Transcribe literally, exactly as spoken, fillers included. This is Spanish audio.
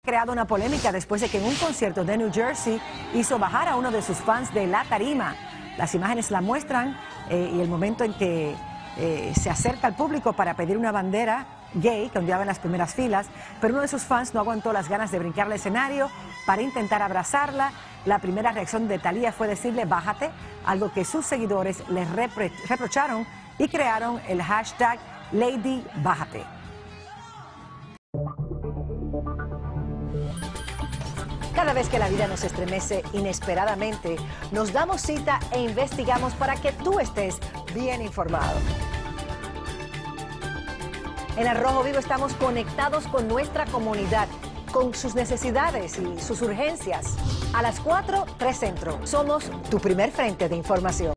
creado una polémica después de que en un concierto de New Jersey hizo bajar a uno de sus fans de la tarima. Las imágenes la muestran eh, y el momento en que eh, se acerca al público para pedir una bandera gay que ondeaba en las primeras filas, pero uno de sus fans no aguantó las ganas de brincar al escenario para intentar abrazarla. La primera reacción de Thalía fue decirle bájate, algo que sus seguidores le repro reprocharon y crearon el hashtag Lady Bájate. Cada vez que la vida nos estremece inesperadamente, nos damos cita e investigamos para que tú estés bien informado. En Al Rojo Vivo estamos conectados con nuestra comunidad, con sus necesidades y sus urgencias. A las cuatro, tres Centro. Somos tu primer frente de información.